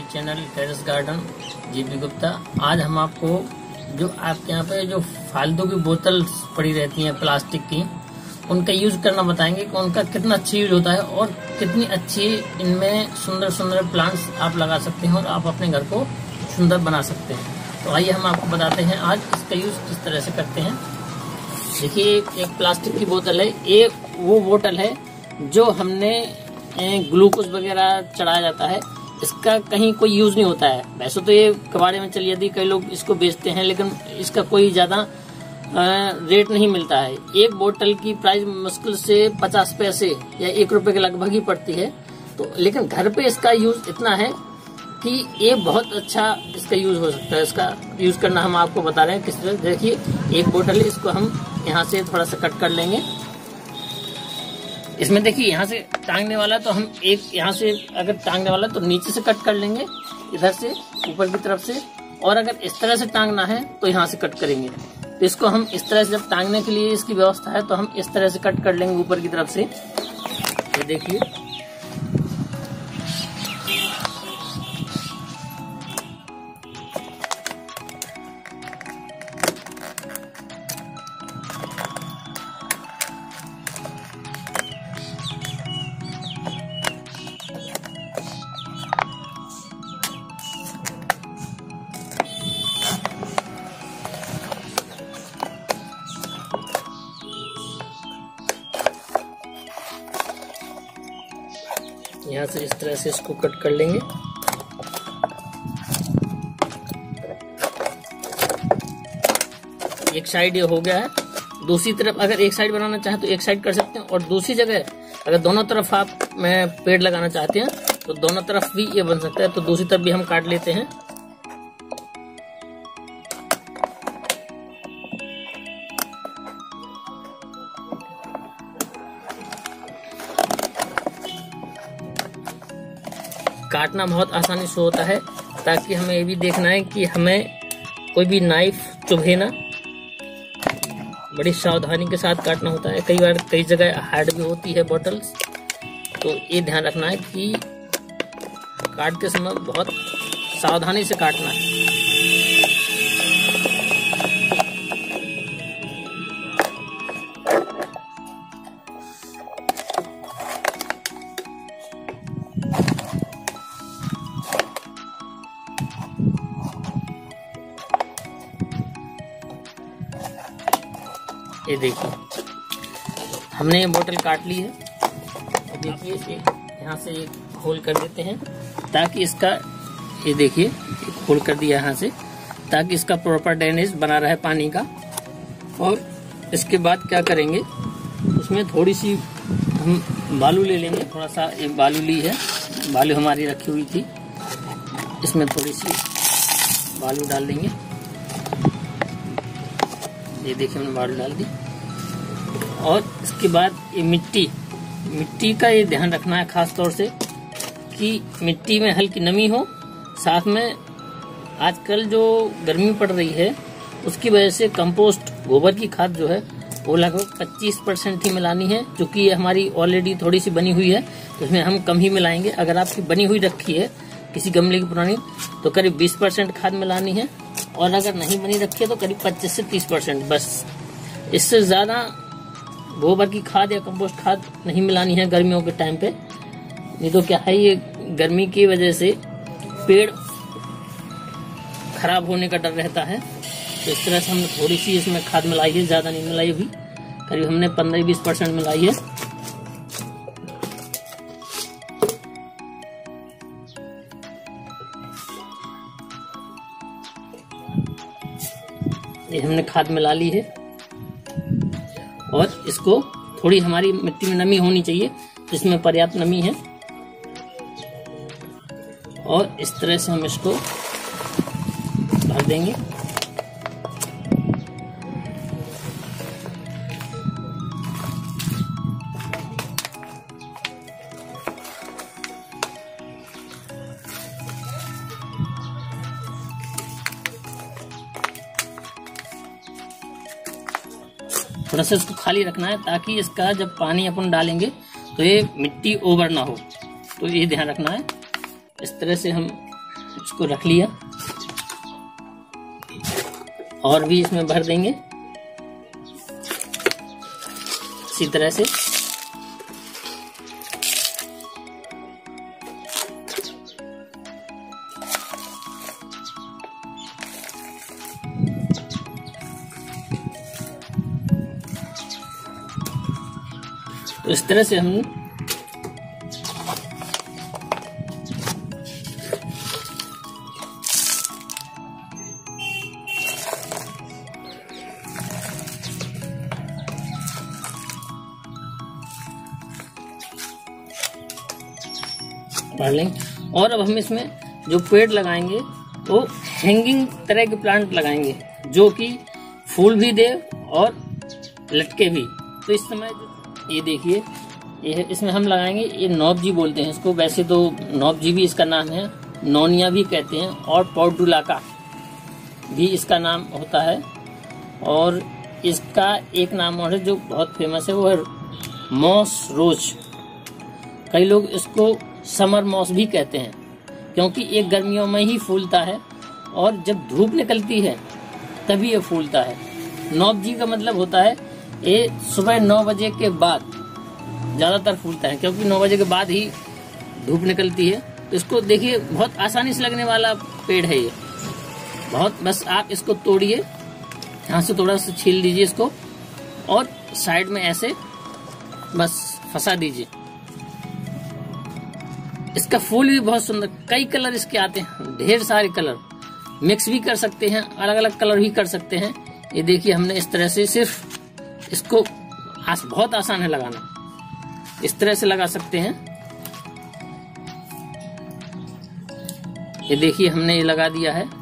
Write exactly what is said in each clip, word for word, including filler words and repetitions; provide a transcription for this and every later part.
My channel terrace garden GP Gupta. आज हम आपको जो आपके यहाँ पे जो फालतू की बोतल पड़ी रहती हैं प्लास्टिक की, उनका यूज करना बताएंगे कि उनका कितना अच्छा यूज होता है और कितनी अच्छी इनमें सुंदर सुंदर प्लांट्स आप लगा सकते हैं और आप अपने घर को सुंदर बना सकते हैं। तो आइए हम आपको बताते हैं आज इसका यूज किस तरह से करते हैं। देखिए, एक प्लास्टिक की बोतल है, एक वो बोतल है जो हमने ग्लूकोज वगैरह चढ़ाया जाता है। इसका कहीं कोई यूज नहीं होता है। वैसे तो ये कबाड़े में चली जाती, कई लोग इसको बेचते हैं, लेकिन इसका कोई ज्यादा रेट नहीं मिलता है। एक बोतल की प्राइस मुश्किल से पचास पैसे या एक रुपए के लगभग ही पड़ती है। तो लेकिन घर पे इसका यूज इतना है कि ये बहुत अच्छा इसका यूज हो सकता है। इसका यूज करना हम आपको बता रहे हैं किस तरह। देखिए, एक बोतल है, इसको हम यहाँ से थोड़ा सा कट कर लेंगे। इसमें देखिए, यहाँ से टांगने वाला तो हम एक यहाँ से अगर टांगने वाला तो नीचे से कट कर लेंगे, इधर से ऊपर की तरफ से, और अगर इस तरह से टांगना है तो यहाँ से कट करेंगे। तो इसको हम इस तरह से, जब टांगने के लिए इसकी व्यवस्था है तो हम इस तरह से कट कर लेंगे ऊपर की तरफ से। ये देखिए, यहाँ से इस तरह से इसको कट कर लेंगे। एक साइड ये हो गया है। दूसरी तरफ अगर एक साइड बनाना चाहे तो एक साइड कर सकते हैं, और दूसरी जगह अगर दोनों तरफ आप में पेड़ लगाना चाहते हैं तो दोनों तरफ भी ये बन सकता है। तो दूसरी तरफ भी हम काट लेते हैं। काटना बहुत आसानी से होता है, ताकि हमें ये भी देखना है कि हमें कोई भी नाइफ चुभे ना। बड़ी सावधानी के साथ काटना होता है। कई बार कई जगह हार्ड भी होती है बोतल्स, तो ये ध्यान रखना है कि काटते समय बहुत सावधानी से काटना है। ये देखिए, हमने ये बोतल काट ली है। देखिए, यहाँ से एक होल कर देते हैं ताकि इसका, ये देखिए एक होल कर दिया यहाँ से, ताकि इसका प्रॉपर ड्रेनेज बना रहे पानी का। और इसके बाद क्या करेंगे, उसमें थोड़ी सी हम बालू ले लेंगे। थोड़ा सा एक बालू ली है, बालू हमारी रखी हुई थी, इसमें थोड़ी सी बालू डाल देंगे। ये देखिए, हमने बालू डाल दी। और इसके बाद ये मिट्टी मिट्टी का ये ध्यान रखना है खास तौर से कि मिट्टी में हल्की नमी हो। साथ में आजकल जो गर्मी पड़ रही है उसकी वजह से कंपोस्ट गोबर की खाद जो है वो लगभग पच्चीस परसेंट ही मिलानी है। क्योंकि ये हमारी ऑलरेडी थोड़ी सी बनी हुई है, तो इसमें हम कम ही मिलाएंगे। अगर आपकी बनी हुई रखी है किसी गमले की पुरानी, तो करीब बीस परसेंट खाद मिलानी है, और अगर नहीं बनी रखी है तो करीब पच्चीस से तीस परसेंट बस। इससे ज्यादा गोबर की खाद या कंपोस्ट खाद नहीं मिलानी है गर्मियों के टाइम पे। नहीं तो क्या है, ये गर्मी की वजह से पेड़ खराब होने का डर रहता है। तो इस तरह से हमने थोड़ी सी इसमें खाद मिलाई है, ज्यादा नहीं मिलाई हुई, करीब हमने पंद्रह बीस परसेंट मिलाई है। ये हमने खाद मिला ली है, और इसको थोड़ी हमारी मिट्टी में नमी होनी चाहिए, इसमें पर्याप्त नमी है। और इस तरह से हम इसको भर देंगे। थोड़ा सा इसको खाली रखना है, ताकि इसका जब पानी अपन डालेंगे तो ये मिट्टी ओवर ना हो। तो ये ध्यान रखना है। इस तरह से हम इसको रख लिया और भी इसमें भर देंगे इसी तरह से। तो इस तरह से हम भर लेंगे। और अब हम इसमें जो पेड़ लगाएंगे वो हैंगिंग तरह के प्लांट लगाएंगे जो कि फूल भी दे और लटके भी। तो इस समय ये देखिए, ये इसमें हम लगाएंगे, ये नौबजी बोलते हैं इसको, वैसे तो नौबजी भी इसका नाम है, नौनिया भी कहते हैं, और पोर्टुलाका भी इसका नाम होता है। और इसका एक नाम और है जो बहुत फेमस है, वो है मॉस रोज। कई लोग इसको समर मॉस भी कहते हैं क्योंकि ये गर्मियों में ही फूलता है और जब धूप निकलती है तभी ये फूलता है। नौबजी का मतलब होता है ये सुबह नौ बजे के बाद ज्यादातर फूलता है क्योंकि नौ बजे के बाद ही धूप निकलती है। तो इसको देखिए, बहुत आसानी से लगने वाला पेड़ है ये, बहुत, बस आप इसको तोड़िए, यहाँ से थोड़ा सा छील दीजिए इसको और साइड में ऐसे बस फंसा दीजिए। इसका फूल भी बहुत सुंदर, कई कलर इसके आते हैं, ढेर सारे कलर मिक्स भी कर सकते हैं, अलग अलग कलर भी कर सकते हैं। ये देखिए, हमने इस तरह से सिर्फ इसको आस, बहुत आसान है लगाना, इस तरह से लगा सकते हैं। ये देखिए, हमने ये लगा दिया है।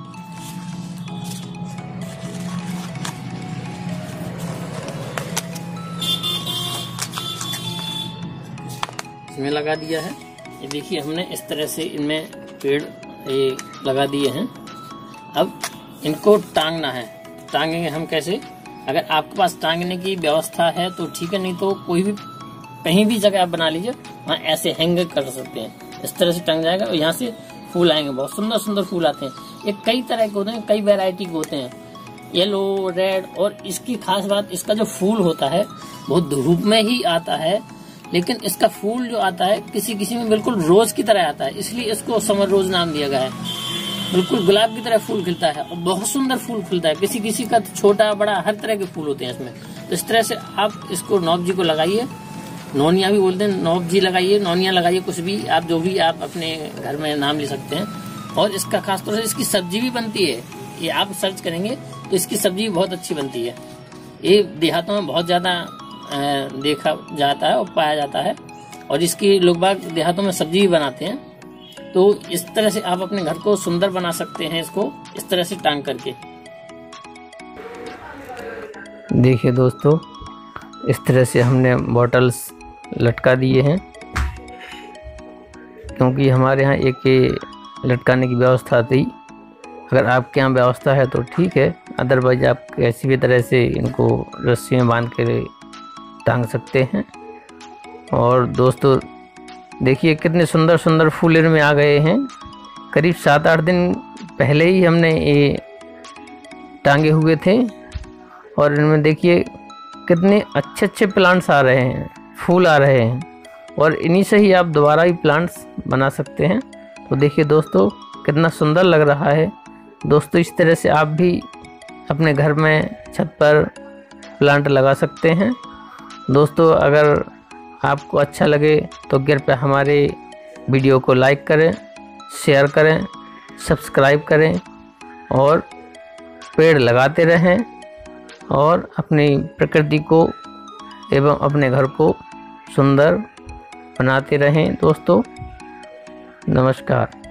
इसमें लगा दिया है। ये देखिए, हमने इस तरह से इनमें पेड़ ये लगा दिए हैं। अब इनको टांगना है। टांगेंगे हम कैसे? अगर आपके पास टांगने की व्यवस्था है तो ठीक है, नहीं तो कोई भी कहीं भी जगह आप बना लीजिए, वहाँ ऐसे हैंग कर सकते हैं। इस तरह से टंग जाएगा और यहाँ से फूल आएंगे, बहुत सुंदर सुंदर फूल आते हैं। ये कई तरह के होते हैं, कई वैरायटी के होते हैं, येलो, रेड। और इसकी खास बात, इसका जो फूल होता है वो धूप में ही आता है, लेकिन इसका फूल जो आता है किसी किसी में बिल्कुल रोज की तरह आता है, इसलिए इसको समर रोज नाम दिया गया है। बिल्कुल गुलाब की तरह फूल खिलता है और बहुत सुंदर फूल खिलता है। किसी किसी का छोटा बड़ा हर तरह के फूल होते हैं इसमें। तो इस तरह से आप इसको नौबजी को लगाइए, नौनिया भी बोलते हैं, नौबजी लगाइए, नौनिया लगाइए, कुछ भी आप, जो भी आप अपने घर में नाम ले सकते हैं। और इसका खासतौर से इसकी सब्जी भी बनती है, ये आप सर्च करेंगे तो इसकी सब्जी बहुत अच्छी बनती है। ये देहातों में बहुत ज्यादा देखा जाता है और पाया जाता है, और इसकी लोग बाग देहातों में सब्जी भी बनाते हैं। तो इस तरह से आप अपने घर को सुंदर बना सकते हैं, इसको इस तरह से टांग करके। देखिए दोस्तों, इस तरह से हमने बॉटल्स लटका दिए हैं, क्योंकि हमारे यहाँ एक लटकाने की व्यवस्था थी। अगर आपके यहाँ व्यवस्था है तो ठीक है, अदरवाइज आप कैसी भी तरह से इनको रस्सी में बांध के टांग सकते हैं। और दोस्तों देखिए, कितने सुंदर सुंदर फूल इनमें आ गए हैं। करीब सात आठ दिन पहले ही हमने ये टांगे हुए थे और इनमें देखिए कितने अच्छे अच्छे प्लांट्स आ रहे हैं, फूल आ रहे हैं, और इन्हीं से ही आप दोबारा भी प्लांट्स बना सकते हैं। तो देखिए दोस्तों, कितना सुंदर लग रहा है। दोस्तों, इस तरह से आप भी अपने घर में छत पर प्लांट लगा सकते हैं। दोस्तों, अगर आपको अच्छा लगे तो कृपया हमारे वीडियो को लाइक करें, शेयर करें, सब्सक्राइब करें और पेड़ लगाते रहें और अपनी प्रकृति को एवं अपने घर को सुंदर बनाते रहें। दोस्तों, नमस्कार।